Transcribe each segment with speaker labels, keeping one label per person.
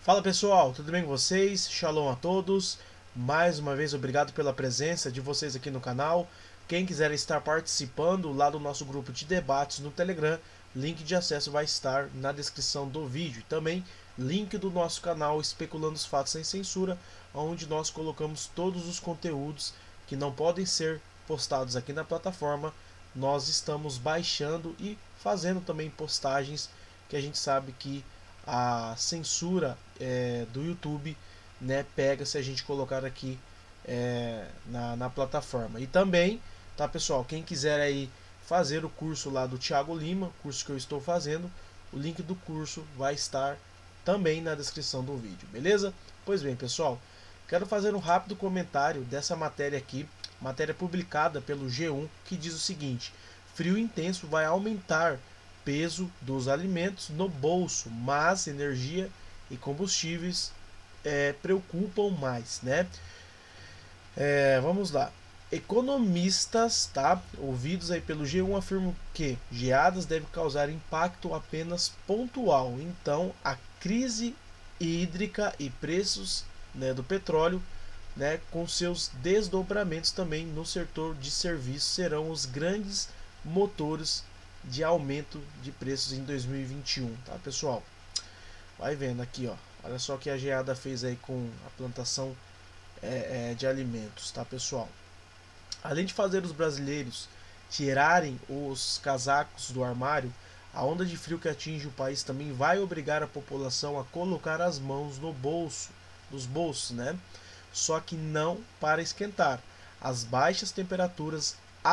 Speaker 1: Fala pessoal, tudo bem com vocês? Shalom a todos. Mais uma vez, obrigado pela presença de vocês aqui no canal. Quem quiser estar participando lá do nosso grupo de debates no Telegram, link de acesso vai estar na descrição do vídeo. E também link do nosso canal Especulando os Fatos Sem Censura, onde nós colocamos todos os conteúdos que não podem ser postados aqui na plataforma. Nós estamos baixando e fazendo também postagens que a gente sabe que a censura do YouTube, né, pega se a gente colocar aqui na plataforma. E também, tá pessoal, quem quiser aí fazer o curso lá do Thiago Lima, curso que eu estou fazendo, o link do curso vai estar também na descrição do vídeo, beleza? Pois bem pessoal, quero fazer um rápido comentário dessa matéria aqui, matéria publicada pelo G1, que diz o seguinte: frio intenso vai aumentar peso dos alimentos no bolso, mas energia e combustíveis preocupam mais, né? Vamos lá. Economistas, tá, ouvidos aí pelo G1, afirmam que geadas devem causar impacto apenas pontual. Então, a crise hídrica e preços, né, do petróleo, né, com seus desdobramentos também no setor de serviços, serão os grandes motores de aumento de preços em 2021, tá pessoal? Vai vendo aqui, ó. Olha só o que a geada fez aí com a plantação de alimentos, tá pessoal? Além de fazer os brasileiros tirarem os casacos do armário, a onda de frio que atinge o país também vai obrigar a população a colocar as mãos no bolso, nos bolsos, né? Só que não para esquentar. As baixas temperaturas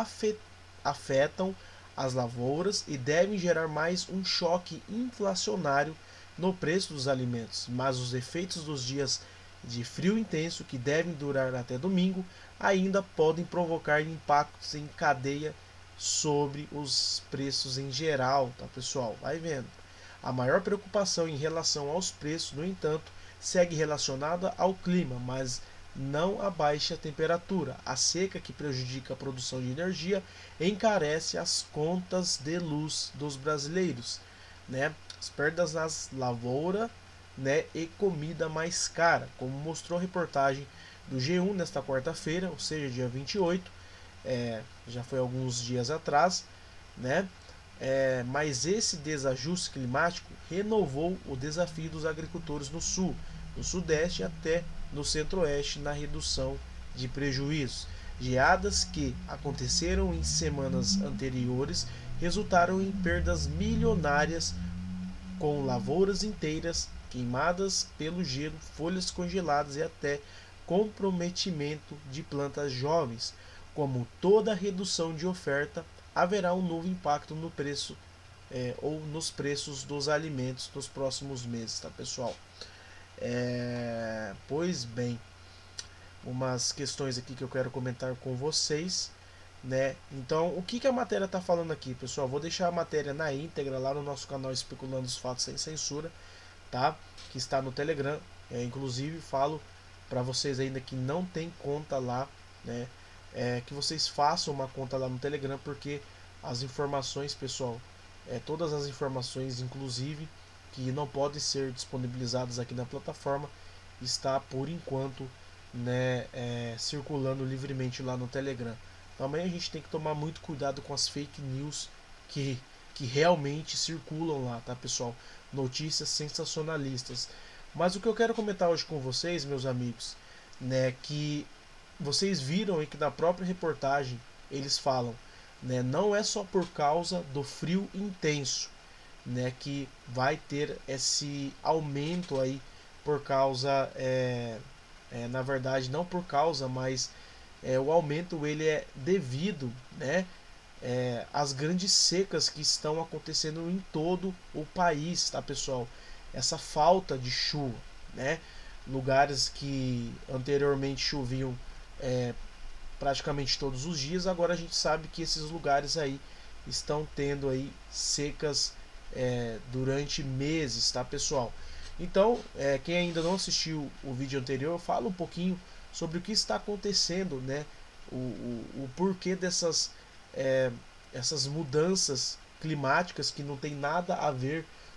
Speaker 1: afetam as lavouras e devem gerar mais um choque inflacionário no preço dos alimentos, mas os efeitos dos dias de frio intenso, que devem durar até domingo, ainda podem provocar impactos em cadeia sobre os preços em geral, tá pessoal? Vai vendo. A maior preocupação em relação aos preços, no entanto, segue relacionada ao clima, mas não a baixa temperatura. A seca, que prejudica a produção de energia, encarece as contas de luz dos brasileiros, né? As perdas nas lavouras, né, e comida mais cara, como mostrou a reportagem do G1 nesta quarta-feira, ou seja, dia 28, já foi alguns dias atrás, né? Mas esse desajuste climático renovou o desafio dos agricultores no sul, no sudeste e até no centro-oeste na redução de prejuízos. Geadas que aconteceram em semanas anteriores resultaram em perdas milionárias, com lavouras inteiras queimadas pelo gelo, folhas congeladas e até comprometimento de plantas jovens. Como toda redução de oferta, haverá um novo impacto no preço ou nos preços dos alimentos nos próximos meses, tá pessoal? Pois bem, umas questões aqui que eu quero comentar com vocês, né? Então, o que a matéria está falando aqui, pessoal? Vou deixar a matéria na íntegra lá no nosso canal Especulando os Fatos Sem Censura, tá? Que está no Telegram. Inclusive, falo para vocês ainda que não tem conta lá, né? Que vocês façam uma conta lá no Telegram, porque as informações, pessoal, todas as informações, inclusive, que não podem ser disponibilizadas aqui na plataforma, está por enquanto, né, circulando livremente lá no Telegram. Também a gente tem que tomar muito cuidado com as fake news que realmente circulam lá, tá pessoal? Notícias sensacionalistas. Mas o que eu quero comentar hoje com vocês, meus amigos, né, que vocês viram aí que na própria reportagem eles falam, né, não é só por causa do frio intenso, né, que vai ter esse aumento aí por causa, na verdade não por causa, mas o aumento ele é devido, né, às grandes secas que estão acontecendo em todo o país, tá pessoal? Essa falta de chuva, né? Lugares que anteriormente choviam praticamente todos os dias, agora a gente sabe que esses lugares aí estão tendo aí secas durante meses, tá pessoal? Então, quem ainda não assistiu o vídeo anterior, eu falo um pouquinho sobre o que está acontecendo, né? O porquê essas mudanças climáticas que não tem nada a ver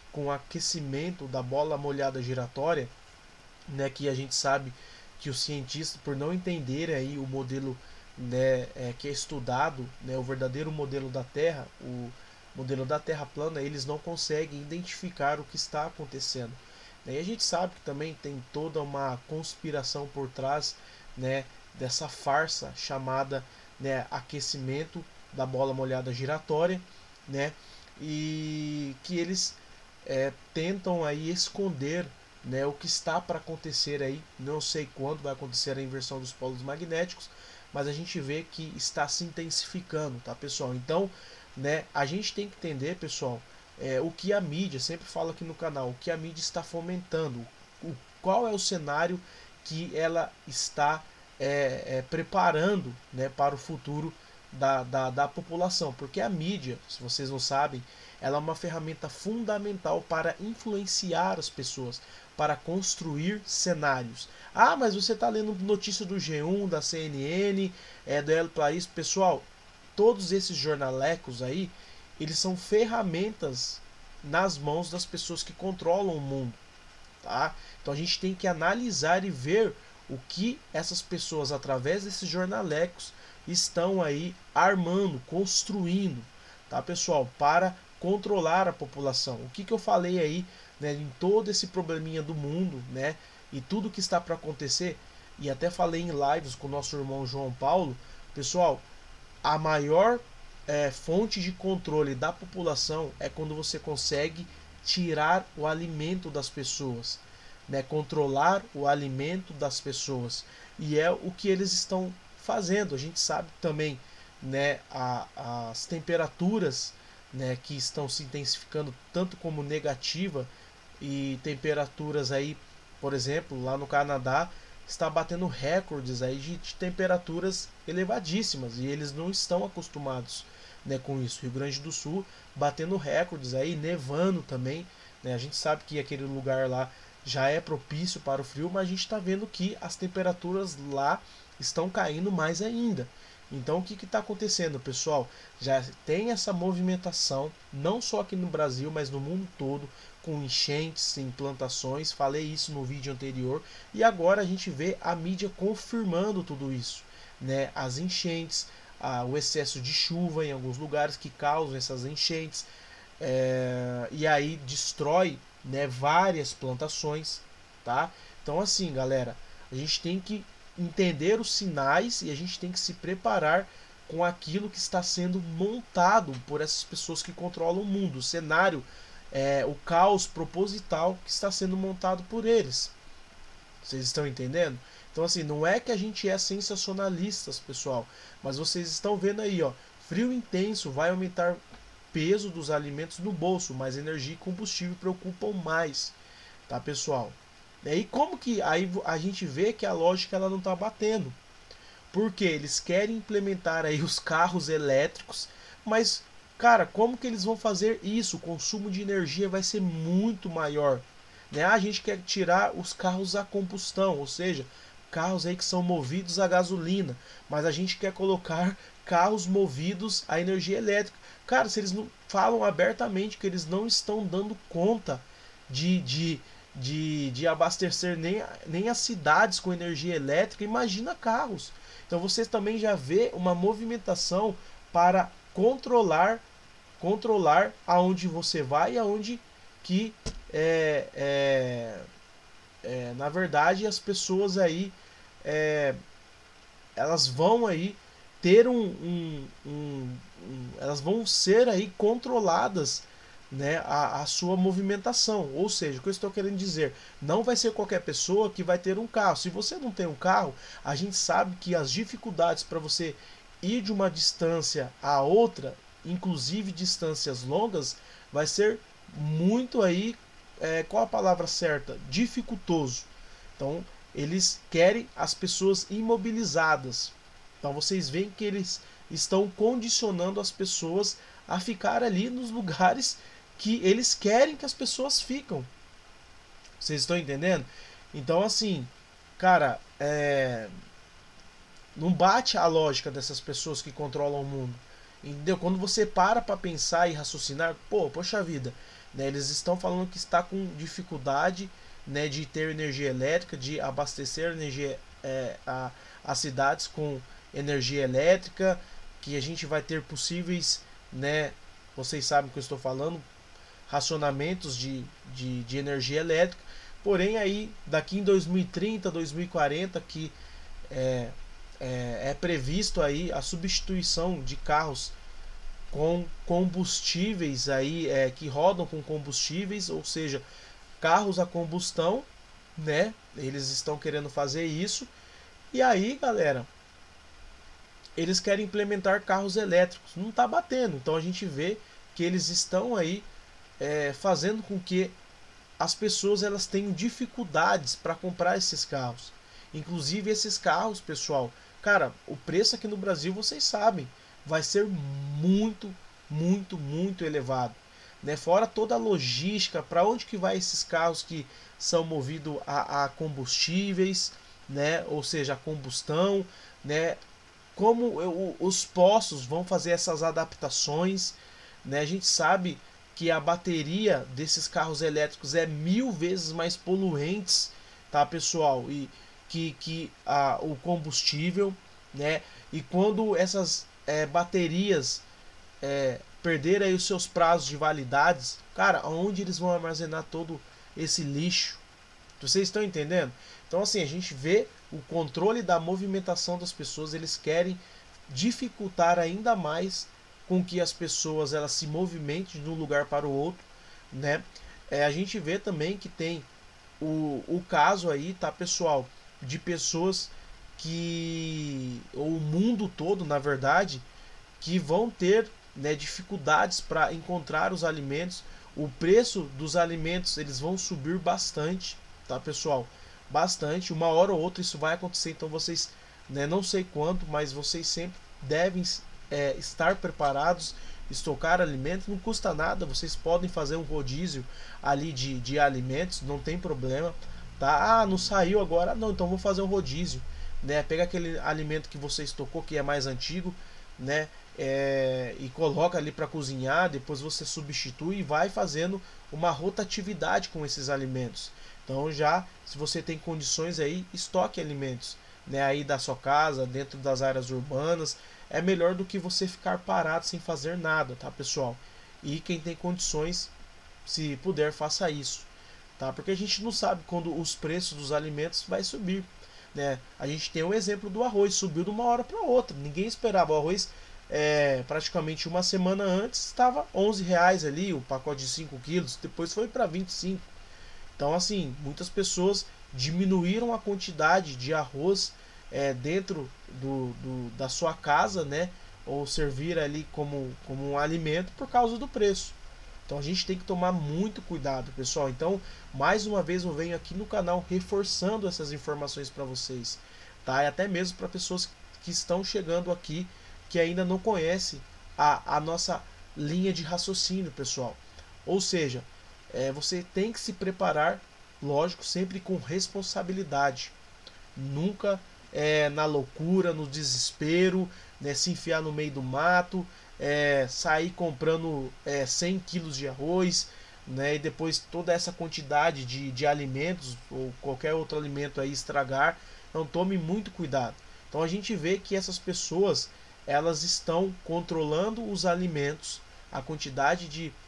Speaker 1: com o aquecimento da bola molhada giratória, né, que a gente sabe que os cientistas, por não entenderem aí o modelo, né, que é estudado, né, o verdadeiro modelo da Terra, o modelo da Terra plana, eles não conseguem identificar o que está acontecendo. E a gente sabe que também tem toda uma conspiração por trás, né, dessa farsa chamada, né, aquecimento da bola molhada giratória, né, e que eles tentam aí esconder, né, o que está para acontecer aí. Não sei quando vai acontecer a inversão dos polos magnéticos, mas a gente vê que está se intensificando, tá, pessoal? Então, né, a gente tem que entender, pessoal, o que a mídia, sempre fala aqui no canal, o que a mídia está fomentando, qual é o cenário que ela está preparando, né, para o futuro da população. Porque a mídia, se vocês não sabem, ela é uma ferramenta fundamental para influenciar as pessoas, para construir cenários. Ah, mas você está lendo notícia do G1, da CNN, do El País. Pessoal, todos esses jornalecos aí, eles são ferramentas nas mãos das pessoas que controlam o mundo, tá? Então a gente tem que analisar e ver o que essas pessoas, através desses jornalecos, estão aí armando, construindo, tá, pessoal, para controlar a população. O que eu falei aí, né, em todo esse probleminha do mundo, né, e tudo que está para acontecer, e até falei em lives com o nosso irmão João Paulo, pessoal, a maior fonte de controle da população é quando você consegue tirar o alimento das pessoas, né, controlar o alimento das pessoas, e é o que eles estão fazendo. A gente sabe também, né, as temperaturas, né, que estão se intensificando tanto como negativa, e temperaturas aí, por exemplo, lá no Canadá está batendo recordes aí de temperaturas elevadíssimas, e eles não estão acostumados, né, com isso. Rio Grande do Sul batendo recordes aí, nevando também, né? A gente sabe que aquele lugar lá já é propício para o frio, mas a gente está vendo que as temperaturas lá estão caindo mais ainda. Então o que está acontecendo, pessoal? Já tem essa movimentação, não só aqui no Brasil, mas no mundo todo, com enchentes em plantações. Falei isso no vídeo anterior, e agora a gente vê a mídia confirmando tudo isso, né? As enchentes, o excesso de chuva em alguns lugares que causam essas enchentes, e aí destrói, né, várias plantações, tá? Então assim, galera, a gente tem que entender os sinais e a gente tem que se preparar com aquilo que está sendo montado por essas pessoas que controlam o mundo. O cenário, o caos proposital que está sendo montado por eles. Vocês estão entendendo? Então assim, não é que a gente é sensacionalistas, pessoal, mas vocês estão vendo aí, ó, frio intenso vai aumentar peso dos alimentos no bolso, mas energia e combustível preocupam mais, tá, pessoal? E aí como que aí a gente vê que a lógica ela não está batendo? Porque eles querem implementar aí os carros elétricos, mas cara, como que eles vão fazer isso? O consumo de energia vai ser muito maior, né? A gente quer tirar os carros a combustão, ou seja, carros aí que são movidos a gasolina, mas a gente quer colocar carros movidos a energia elétrica. Cara, se eles não falam abertamente que eles não estão dando conta de abastecer nem as cidades com energia elétrica, imagina carros. Então você também já vê uma movimentação para controlar aonde você vai e aonde que na verdade as pessoas aí elas vão aí ter elas vão ser aí controladas, né, a sua movimentação. Ou seja, o que eu estou querendo dizer, não vai ser qualquer pessoa que vai ter um carro. Se você não tem um carro, a gente sabe que as dificuldades para você ir de uma distância a outra, inclusive distâncias longas, vai ser muito aí, qual a palavra certa? Dificultoso. Então, eles querem as pessoas imobilizadas. Então, vocês veem que eles estão condicionando as pessoas a ficar ali nos lugares que eles querem que as pessoas ficam. Vocês estão entendendo? Então, assim, cara, não bate a lógica dessas pessoas que controlam o mundo. Entendeu? Quando você para pensar e raciocinar, poxa vida, né? Eles estão falando que está com dificuldade, né, de ter energia elétrica, de abastecer energia, as cidades com energia elétrica, que a gente vai ter possíveis, né, vocês sabem o que eu estou falando, racionamentos de energia elétrica. Porém, aí daqui em 2030, 2040, que é, é previsto aí a substituição de carros com combustíveis aí, que rodam com combustíveis, ou seja, carros a combustão, né? Eles estão querendo fazer isso. E aí, galera, eles querem implementar carros elétricos. Não está batendo. Então a gente vê que eles estão aí fazendo com que as pessoas elas tenham dificuldades para comprar esses carros. Inclusive esses carros, pessoal, cara, o preço aqui no Brasil, vocês sabem, vai ser muito, muito, muito elevado, né? Fora toda a logística, para onde que vai esses carros que são movidos a combustíveis, né? Ou seja, a combustão, né? Como os postos vão fazer essas adaptações, né? A gente sabe que a bateria desses carros elétricos é 1000 vezes mais poluentes, tá, pessoal? E que o combustível, né? E quando essas baterias perderem aí os seus prazos de validades, cara, onde eles vão armazenar todo esse lixo? Vocês estão entendendo? Então, assim, a gente vê o controle da movimentação das pessoas, eles querem dificultar ainda mais com que as pessoas elas se movimentem de um lugar para o outro, né? A gente vê também que tem o caso aí, tá, pessoal, de pessoas que, ou o mundo todo, na verdade, que vão ter, né, dificuldades para encontrar os alimentos. O preço dos alimentos eles vão subir bastante, tá, pessoal? Bastante. Uma hora ou outra isso vai acontecer. Então vocês, né, não sei quanto, mas vocês sempre devem estar preparados, estocar alimentos. Não custa nada. Vocês podem fazer um rodízio ali de alimentos, não tem problema, tá? Ah, não saiu agora, não, então vou fazer um rodízio, né? Pega aquele alimento que você estocou que é mais antigo, né? E coloca ali para cozinhar, depois você substitui e vai fazendo uma rotatividade com esses alimentos. Então já, se você tem condições aí, estoque alimentos, né, aí da sua casa, dentro das áreas urbanas, é melhor do que você ficar parado sem fazer nada, tá, pessoal? E quem tem condições, se puder, faça isso, tá? Porque a gente não sabe quando os preços dos alimentos vai subir, né? A gente tem o exemplo do arroz, subiu de uma hora para outra, ninguém esperava. O arroz praticamente uma semana antes estava R$ 11 ali, o pacote de 5 quilos, depois foi para 25. Então, assim, muitas pessoas diminuíram a quantidade de arroz dentro da sua casa, né? Ou servir ali como um alimento por causa do preço. Então a gente tem que tomar muito cuidado, pessoal. Então, mais uma vez eu venho aqui no canal reforçando essas informações para vocês, tá? E até mesmo para pessoas que estão chegando aqui que ainda não conhecem a nossa linha de raciocínio, pessoal. Ou seja, você tem que se preparar, lógico, sempre com responsabilidade. Nunca na loucura, no desespero, né, se enfiar no meio do mato, sair comprando 100 quilos de arroz, né, e depois toda essa quantidade de alimentos ou qualquer outro alimento aí estragar. Então tome muito cuidado. Então a gente vê que essas pessoas elas estão controlando os alimentos, a quantidade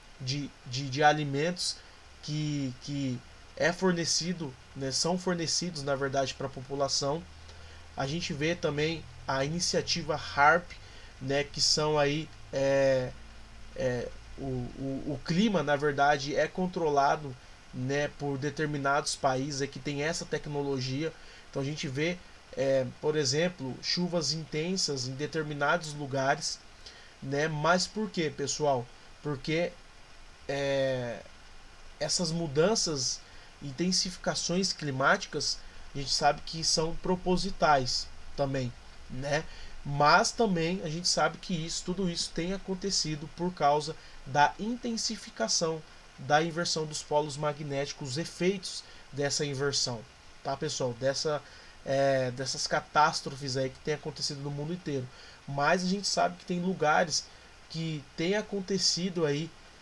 Speaker 1: de alimentos que é fornecido, né, são fornecidos na verdade para a população. A gente vê também a iniciativa HARP, né, que são aí o clima na verdade é controlado, né, por determinados países que tem essa tecnologia. Então a gente vê por exemplo, chuvas intensas em determinados lugares, né? Mas por quê, pessoal? Porque essas mudanças, intensificações climáticas, a gente sabe que são propositais também, né? Mas também a gente sabe que tudo isso tem acontecido por causa da intensificação da inversão dos polos magnéticos, os efeitos dessa inversão, tá, pessoal? Dessas catástrofes aí que tem acontecido no mundo inteiro. Mas a gente sabe que tem lugares que tem acontecido aí,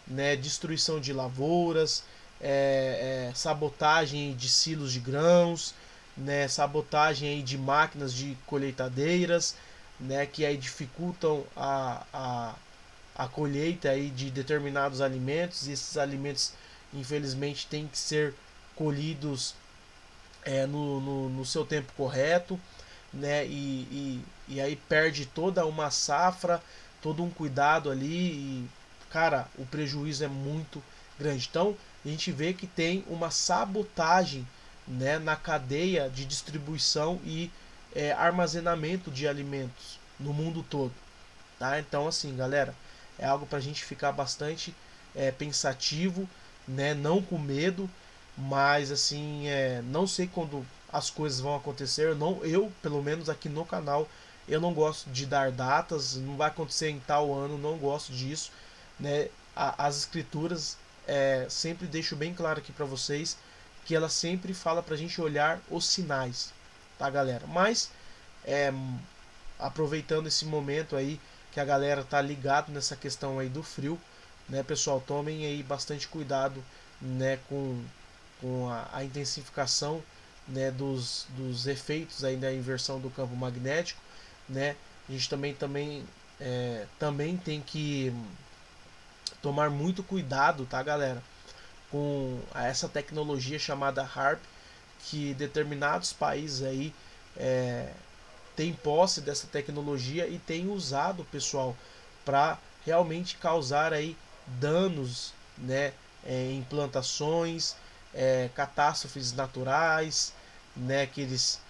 Speaker 1: né, destruição de lavouras, sabotagem de silos de grãos, né, sabotagem aí de máquinas de colheitadeiras, né, que aí dificultam a colheita aí de determinados alimentos, e esses alimentos infelizmente têm que ser colhidos no seu tempo correto, né, e aí perde toda uma safra, todo um cuidado ali, e cara, o prejuízo é muito grande. Então a gente vê que tem uma sabotagem, né, na cadeia de distribuição e armazenamento de alimentos no mundo todo, tá? Então assim, galera, é algo para a gente ficar bastante pensativo, né, não com medo, mas assim, não sei quando as coisas vão acontecer. Eu pelo menos aqui no canal, eu não gosto de dar datas, não vai acontecer em tal ano, não gosto disso, né? As escrituras sempre deixo bem claro aqui para vocês que ela sempre fala para a gente olhar os sinais, tá, galera? Mas aproveitando esse momento aí que a galera tá ligado nessa questão aí do frio, né, pessoal, tomem aí bastante cuidado, né, com a intensificação, né, dos efeitos aí da inversão do campo magnético, né? A gente também tem que tomar muito cuidado, tá, galera, com essa tecnologia chamada HARP, que determinados países aí têm posse dessa tecnologia e têm usado, pessoal, para realmente causar aí danos, né, em plantações, catástrofes naturais, né, que eles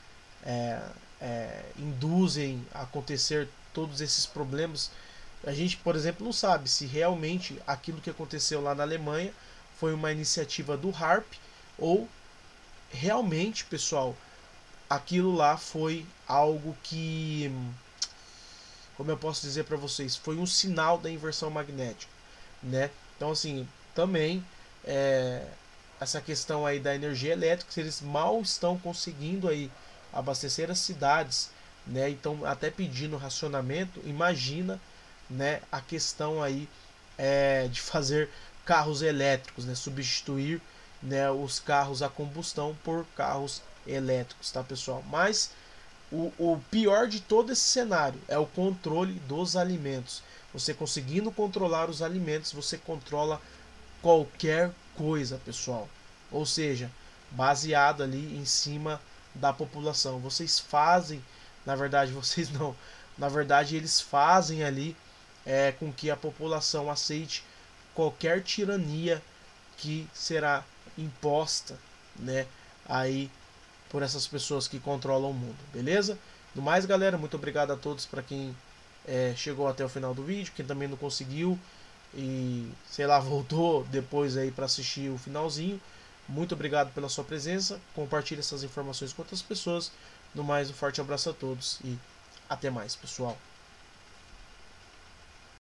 Speaker 1: induzem a acontecer todos esses problemas. A gente, por exemplo, não sabe se realmente aquilo que aconteceu lá na Alemanha foi uma iniciativa do HARP ou realmente, pessoal, aquilo lá foi algo que, como eu posso dizer para vocês, foi um sinal da inversão magnética, né? Então assim, também essa questão aí da energia elétrica, se eles mal estão conseguindo aí abastecer as cidades, né? Então até pedindo racionamento, imagina, né, a questão aí de fazer carros elétricos, né? Substituir, né, os carros a combustão por carros elétricos, tá, pessoal? Mas o pior de todo esse cenário é o controle dos alimentos. Você conseguindo controlar os alimentos, você controla qualquer coisa, pessoal. Ou seja, baseado ali em cima da população. Vocês fazem, na verdade, vocês não. Na verdade, eles fazem ali com que a população aceite qualquer tirania que será imposta, né, aí por essas pessoas que controlam o mundo, beleza? No mais, galera, muito obrigado a todos para quem chegou até o final do vídeo, quem também não conseguiu e sei lá, voltou depois aí para assistir o finalzinho. Muito obrigado pela sua presença, compartilhe essas informações com outras pessoas. No mais, um forte abraço a todos e até mais, pessoal.